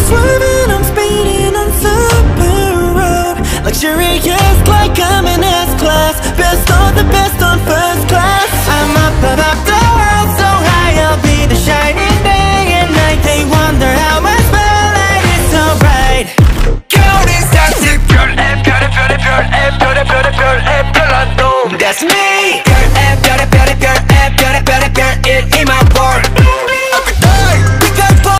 swerving, I'm speeding on super road. Luxurious like I'm in S-Class. Best of the best on first class. I'm up above the world, so high I'll be the shining day and night. They wonder how my spotlight is so bright. 별이 사실 별의 별의 별의 별의 별의 별의 별의 별한 놈. That's me.